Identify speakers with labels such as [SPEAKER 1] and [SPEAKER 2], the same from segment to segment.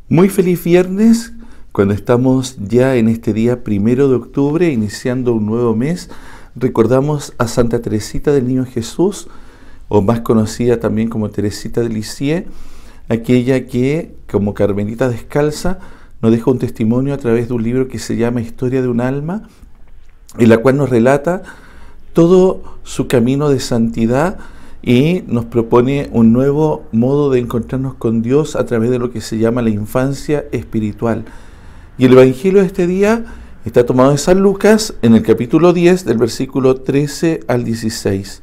[SPEAKER 1] Muy feliz viernes, cuando estamos ya en este día 1 de octubre, iniciando un nuevo mes. Recordamos a Santa Teresita del Niño Jesús, o más conocida también como Teresita de Lisieux, aquella que, como Carmelita descalza, nos deja un testimonio a través de un libro que se llama Historia de un alma, en la cual nos relata todo su camino de santidad y nos propone un nuevo modo de encontrarnos con Dios a través de lo que se llama la infancia espiritual. Y el Evangelio de este día está tomado de San Lucas en el capítulo 10, del versículo 13 al 16.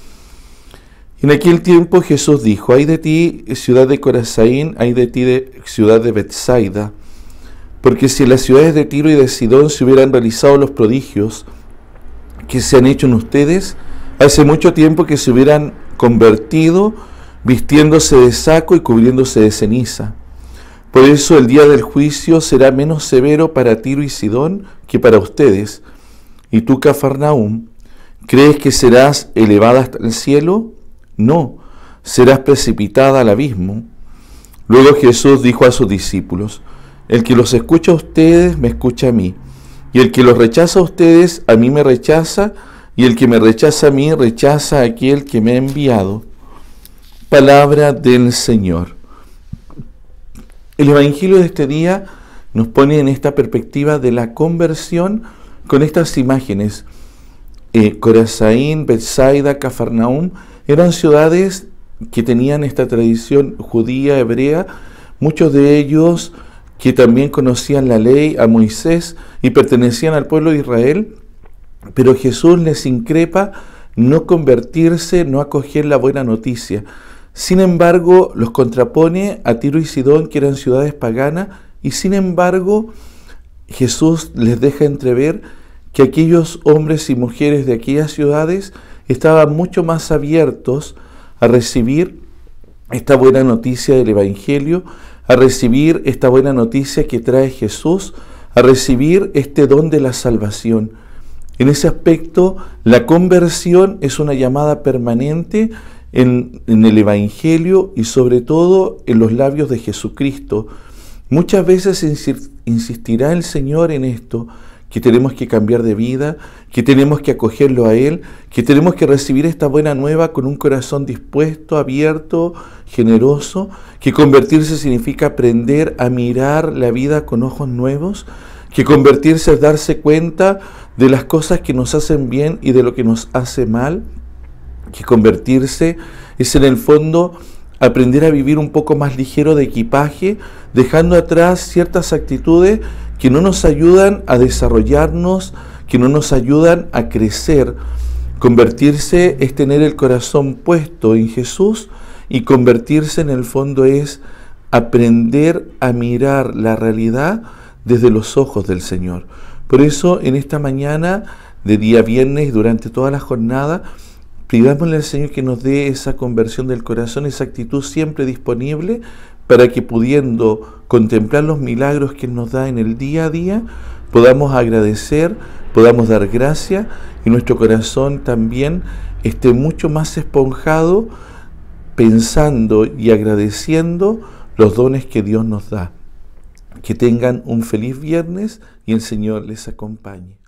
[SPEAKER 1] En aquel tiempo Jesús dijo: «Ay de ti, ciudad de Corazaín, ay de ti, ciudad de Betsaida, porque si en las ciudades de Tiro y de Sidón se hubieran realizado los prodigios que se han hecho en ustedes, hace mucho tiempo que se hubieran convertido, vistiéndose de saco y cubriéndose de ceniza. Por eso el día del juicio será menos severo para Tiro y Sidón que para ustedes. Y tú, Cafarnaúm, ¿crees que serás elevada hasta el cielo? No, serás precipitada al abismo». Luego Jesús dijo a sus discípulos: «El que los escucha a ustedes, me escucha a mí, y el que los rechaza a ustedes, a mí me rechaza, y el que me rechaza a mí, rechaza a aquel que me ha enviado». Palabra del Señor. El Evangelio de este día nos pone en esta perspectiva de la conversión con estas imágenes. Corazaín, Betsaida, Cafarnaúm eran ciudades que tenían esta tradición judía, hebrea, muchos de ellos que también conocían la ley, a Moisés, y pertenecían al pueblo de Israel. Pero Jesús les increpa no convertirse, no acoger la buena noticia. Sin embargo, los contrapone a Tiro y Sidón, que eran ciudades paganas, y sin embargo, Jesús les deja entrever que aquellos hombres y mujeres de aquellas ciudades estaban mucho más abiertos a recibir esta buena noticia del Evangelio, a recibir esta buena noticia que trae Jesús, a recibir este don de la salvación. En ese aspecto, la conversión es una llamada permanente en el Evangelio y sobre todo en los labios de Jesucristo. Muchas veces insistirá el Señor en esto, que tenemos que cambiar de vida, que tenemos que acogerlo a Él, que tenemos que recibir esta buena nueva con un corazón dispuesto, abierto, generoso, que convertirse significa aprender a mirar la vida con ojos nuevos, que convertirse es darse cuenta de las cosas que nos hacen bien y de lo que nos hace mal, que convertirse es en el fondo aprender a vivir un poco más ligero de equipaje, dejando atrás ciertas actitudes que no nos ayudan a desarrollarnos, que no nos ayudan a crecer. Convertirse es tener el corazón puesto en Jesús, y convertirse en el fondo es aprender a mirar la realidad desde los ojos del Señor. Por eso, en esta mañana de día viernes y durante toda la jornada, pidámosle al Señor que nos dé esa conversión del corazón, esa actitud siempre disponible, para que, pudiendo contemplar los milagros que Él nos da en el día a día, podamos agradecer, podamos dar gracia, y nuestro corazón también esté mucho más esponjado, pensando y agradeciendo los dones que Dios nos da. Que tengan un feliz viernes y el Señor les acompañe.